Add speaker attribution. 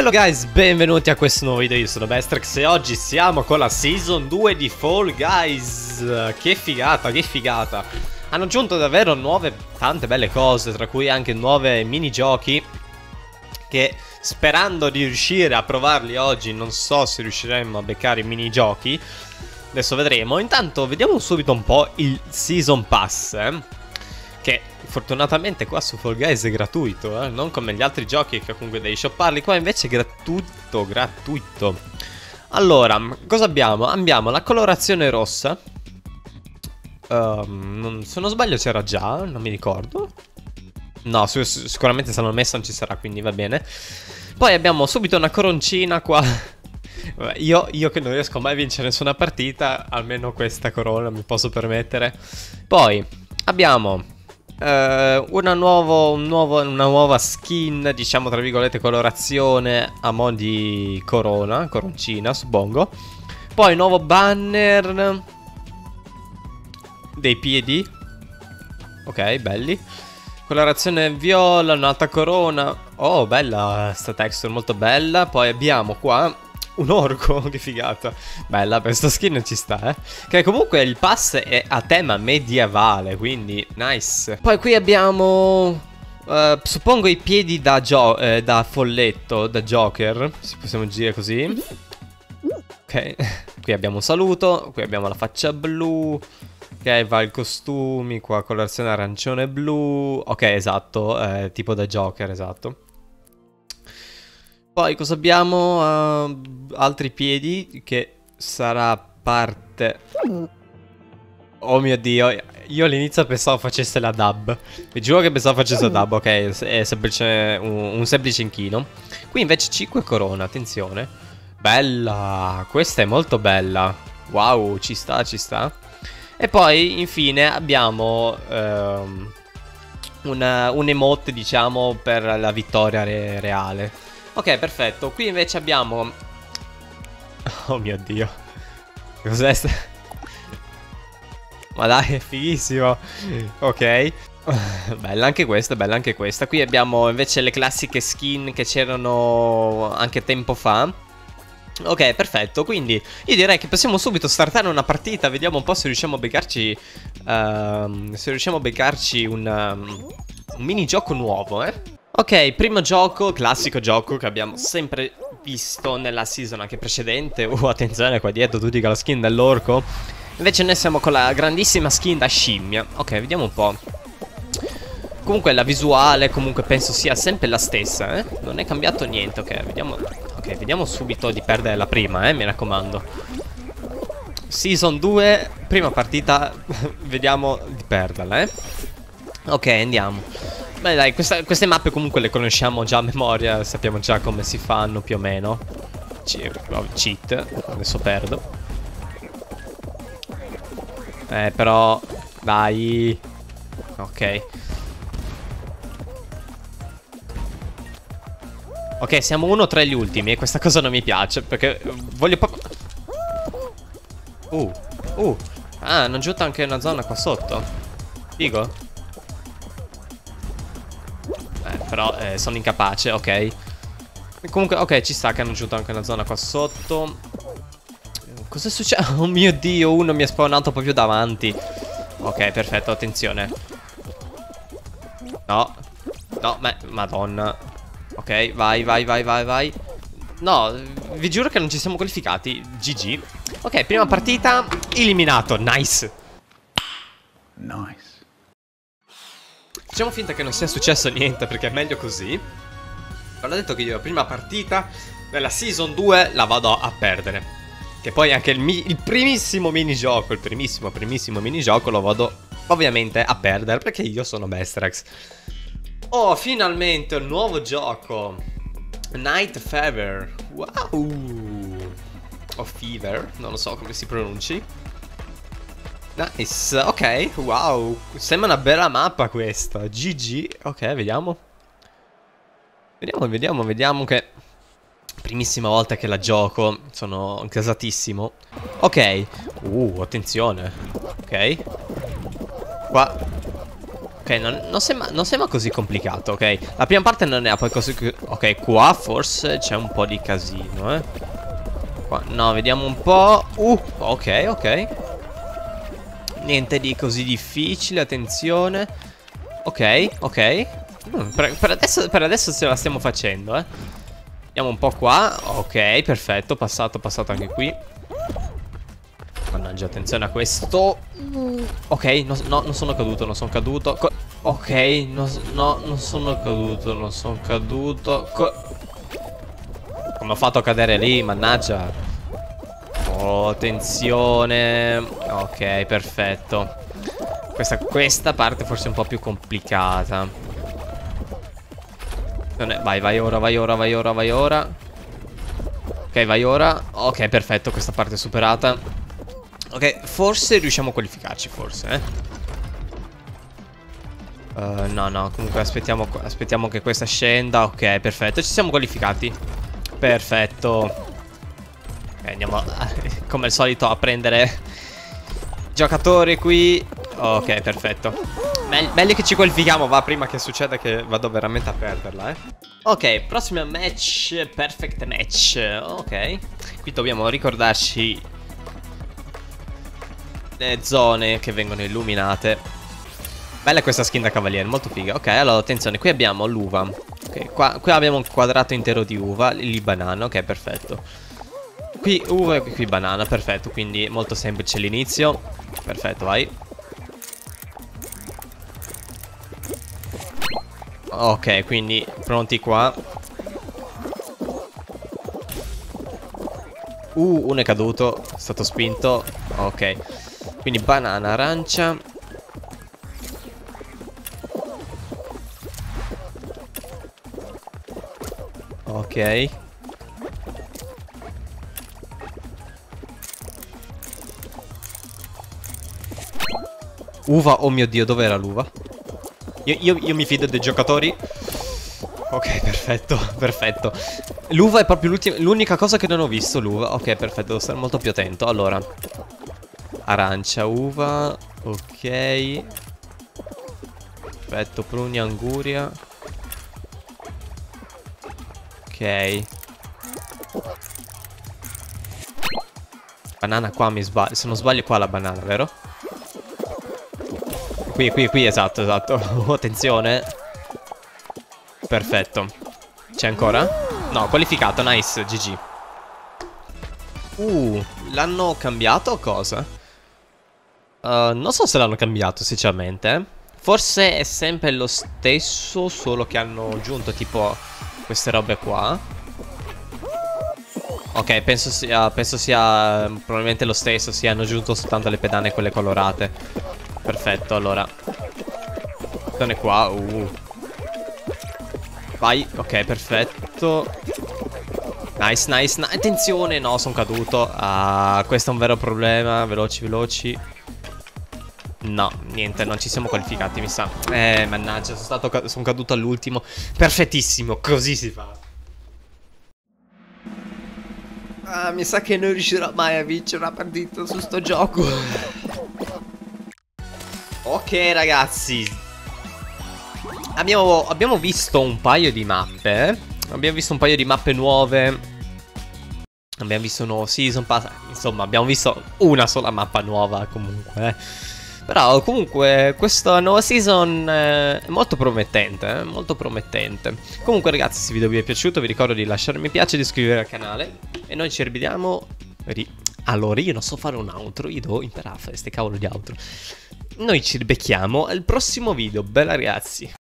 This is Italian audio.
Speaker 1: Hello guys, benvenuti a questo nuovo video, io sono Bestrex e oggi siamo con la Season 2 di Fall Guys. Che figata, che figata. Hanno aggiunto davvero tante belle cose, tra cui anche nuove minigiochi che, sperando di riuscire a provarli oggi, non so se riusciremo a beccare i minigiochi. Adesso vedremo. Intanto vediamo subito un po' il Season Pass, che fortunatamente qua su Fall Guys è gratuito, non come gli altri giochi che comunque devi shopparli. Qua invece è gratuito. Allora, cosa abbiamo? Abbiamo la colorazione rossa. Se non sbaglio c'era già, non mi ricordo. No, sicuramente se l'hanno messa non ci sarà, quindi va bene. Poi abbiamo subito una coroncina qua. Io che non riesco mai a vincere nessuna partita, almeno questa corona mi posso permettere. Poi abbiamo una nuova skin, diciamo tra virgolette colorazione a mo' di coroncina, suppongo. Poi nuovo banner dei piedi. Ok, belli. Colorazione viola, un'altra corona. Oh, bella sta texture, molto bella. Poi abbiamo qua un orco, che figata. Bella, questa skin ci sta, Che comunque il pass è a tema medievale, quindi nice. Poi qui abbiamo suppongo i piedi da folletto, da Joker, se possiamo dire così. Ok, qui abbiamo un saluto, qui abbiamo la faccia blu. Ok, va il costumi, qua colorazione arancione e blu. Ok, esatto, tipo da Joker, esatto. Poi cosa abbiamo? Altri piedi, che sarà parte... Oh mio Dio, io all'inizio pensavo facesse la dub. Vi giuro che pensavo facesse la dub, ok, è semplice, un semplice inchino. Qui invece 5 corona, attenzione. Bella, questa è molto bella. Wow, ci sta, ci sta. E poi infine abbiamo un emote, diciamo, per la vittoria reale. Ok, perfetto. Qui invece abbiamo... Oh mio Dio. Cos'è? Ma dai, è fighissimo. Ok. Bella anche questa, bella anche questa. Qui abbiamo invece le classiche skin che c'erano anche tempo fa. Ok, perfetto, quindi io direi che possiamo subito startare una partita. Vediamo un po' se riusciamo a beccarci un minigioco nuovo, Ok, primo gioco, classico gioco che abbiamo sempre visto nella season anche precedente. Attenzione, qua dietro tutti con la skin dell'orco. Invece noi siamo con la grandissima skin da scimmia. Ok, vediamo un po'. Comunque la visuale comunque penso sia sempre la stessa, Non è cambiato niente, ok, vediamo subito di perdere la prima, mi raccomando. Season 2, prima partita, vediamo di perderla, Ok, andiamo. Beh dai, queste mappe comunque le conosciamo già a memoria, sappiamo già come si fanno più o meno. Cheat, adesso perdo. Però, dai. Ok. Ok, siamo uno tra gli ultimi e questa cosa non mi piace perché voglio proprio... Ah, hanno aggiunto anche una zona qua sotto. Figo. Però sono incapace, ok. Comunque, ok, ci sta che hanno aggiunto anche una zona qua sotto. Cosa succede? Oh mio Dio, uno mi è spawnato proprio davanti. Ok, perfetto, attenzione. No, madonna. Ok, vai. No, vi giuro che non ci siamo qualificati. GG. Ok, prima partita, eliminato, nice. Facciamo finta che non sia successo niente perché è meglio così. Però ho detto che io la prima partita della Season 2 la vado a perdere. Che poi anche il primissimo minigioco, il primissimo minigioco lo vado ovviamente a perdere perché io sono Bestrex. Oh, finalmente un nuovo gioco. Night Fever. Wow. O Fever, non lo so come si pronunci. Nice, ok, wow. Sembra una bella mappa questa. GG. Ok, vediamo. Vediamo che... Primissima volta che la gioco. Sono gasatissimo. Ok. Attenzione. Ok. Qua Ok, non sembra così complicato, ok. La prima parte non è poi così. Ok, qua forse c'è un po' di casino, qua, no, vediamo un po'. Ok, ok. Niente di così difficile, attenzione. Ok, ok. Per adesso ce la stiamo facendo, Andiamo un po' qua. Ok, perfetto, passato anche qui. Mannaggia, attenzione a questo. Ok, no, non sono caduto, non sono caduto. Ok, no, non sono caduto, non sono caduto. Come ho fatto a cadere lì, mannaggia. Oh, attenzione. Ok, perfetto. Questa parte forse è un po' più complicata. Vai ora, vai ora, vai ora, vai ora. Ok, vai ora. Ok, perfetto, questa parte è superata. Ok, forse riusciamo a qualificarci, forse, no, comunque aspettiamo che questa scenda. Ok, perfetto, ci siamo qualificati. Perfetto. Ok, andiamo come al solito a prendere giocatori qui. Ok, perfetto. Meglio che ci qualifichiamo, va, prima che succeda che vado veramente a perderla, Ok, prossimo match, perfect match. Ok, qui dobbiamo ricordarci le zone che vengono illuminate. Bella questa skin da cavaliere, molto figa. Ok, allora attenzione, qui abbiamo l'uva. Ok, qua abbiamo un quadrato intero di uva. Lì banana, ok, perfetto. Qui uva e qui banana, perfetto. Quindi molto semplice l'inizio. Perfetto, vai. Ok, quindi pronti qua. Uno è caduto, è stato spinto. Ok. Quindi banana, arancia. Ok. Uva, oh mio Dio, dov'era l'uva? Io mi fido dei giocatori. Ok, perfetto, perfetto. L'uva è proprio l'unica cosa che non ho visto, l'uva. Ok, perfetto, devo stare molto più attento. Allora, arancia, uva. Ok. Perfetto, prugna, anguria. Ok. Banana qua mi sbaglio. Se non sbaglio qua la banana, vero? Qui, esatto. Oh, attenzione. Perfetto. C'è ancora? No, qualificato, nice, GG. L'hanno cambiato o cosa? Non so se l'hanno cambiato, sinceramente. Forse è sempre lo stesso, solo che hanno aggiunto tipo queste robe qua. Ok, penso sia probabilmente lo stesso. Sì, hanno aggiunto soltanto le pedane, quelle colorate. Perfetto, allora. Attenzione qua. Vai, ok, perfetto. Nice. Attenzione, no, sono caduto. Questo è un vero problema. Veloci. No, niente, non ci siamo qualificati, mi sa. Mannaggia, sono caduto all'ultimo. Perfettissimo, così si fa. Mi sa che non riuscirò mai a vincere una partita su sto gioco. Ok, ragazzi. Abbiamo visto un paio di mappe. Abbiamo visto un paio di mappe nuove. Abbiamo visto un nuovo season pass. Insomma, abbiamo visto una sola mappa nuova comunque. Però comunque questa nuova season è molto promettente, molto promettente. Comunque ragazzi, se il video vi è piaciuto vi ricordo di lasciare mi piace e di iscrivervi al canale. E noi ci rivediamo. Allora, io non so fare un outro, io devo imparare a fare queste cavolo di outro. Noi ci ribecchiamo al prossimo video, bella ragazzi.